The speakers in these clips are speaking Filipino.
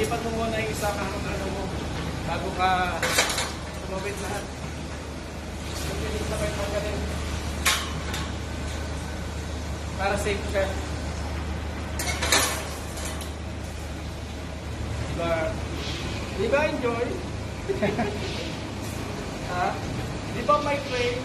Lipat mo muna yung isa ano mo bago ka tumawid lahat. Pagpilit na kayo magaling. Para safe ka. Diba enjoy? Ha? Di ba may train?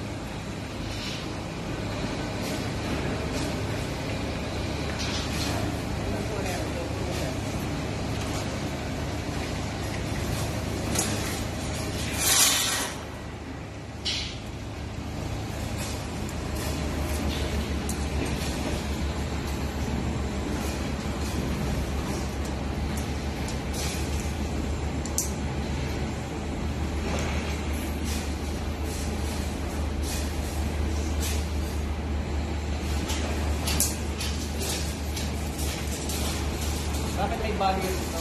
Bakit may barrier dito?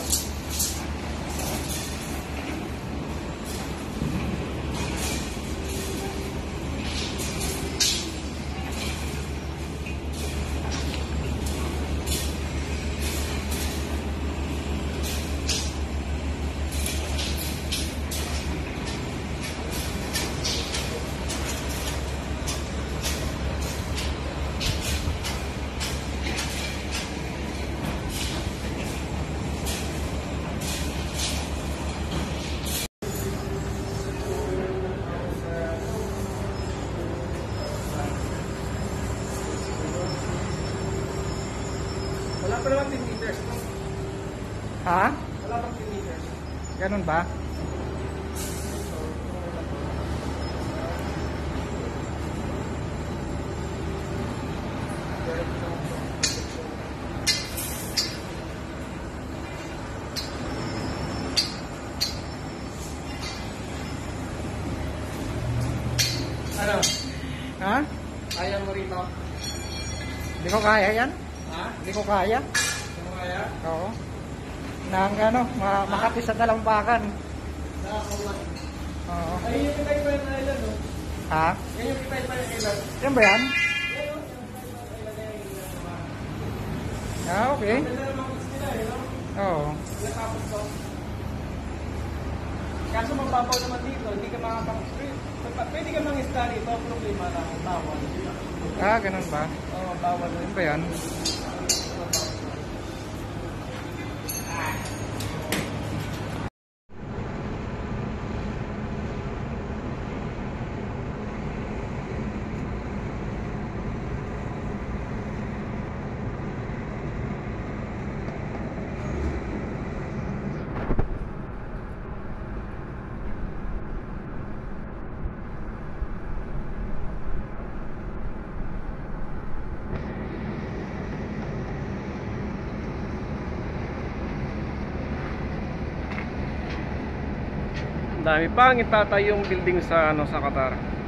Wala pa naman 10 meters, no? Ha? Wala pang 10 meters. Ganun ba? Ano? Ha? Kaya mo rito? Hindi ko kaya yan. Ha? Hindi ko kaya. Hindi mo kaya? Oo. Nang ano, makati sa dalambakan. Nakakawan. Oo. Ay, yung pitay pa yung island, no? Ha? Yan yung pitay pa yung island. Yan ba yan? Yan, no? Yung pitay pa yung island na yung island. Ah, okay. Ganda naman gusto nila, eh, no? Oo. Natapos to. Kaso mababaw naman dito, hindi ka makapang-street. Pwede ka mang-ista dito, problema lang, bawal. Ah, ganun ba? Oo, bawal. Yan ba yan? Dami pang itatayong building sa sa Qatar.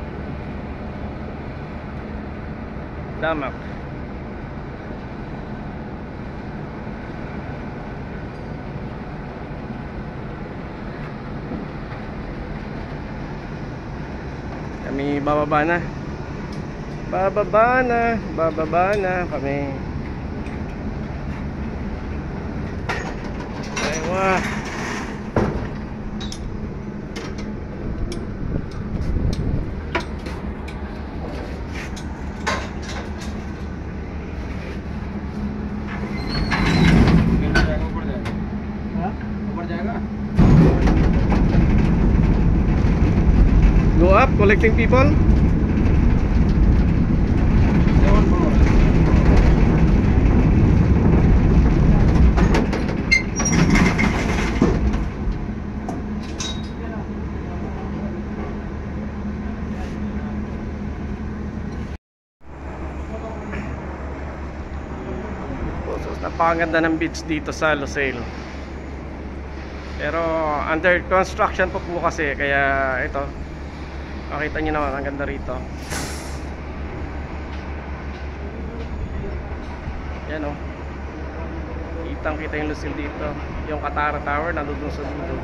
Damak. Kami bababa na. Bababa na kami. Aywa. Go up, collecting people. Napakaganda ng beach dito sa Lusail. Pero under construction po kasi, kaya ito, makita nyo naman ang ganda rito. Yan o, kitang kita yung Lusail dito. Yung Katara Tower nandun sa dulo.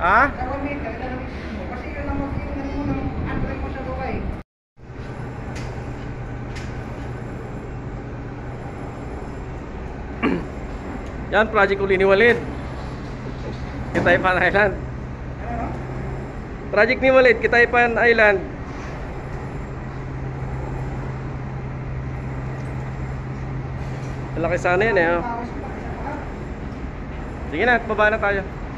Ha? 2 meter, 2 meter mo. Kasi yun ang mag-iunan mo ng antry mo sa Dubai. Yan, project uli ni Walid. Kitaypan Island. Ano? Project ni Walid, Kitaypan Island. Malaki sana yan eh. Oh. Tapos pa, isa pa. Sige na, baba na tayo.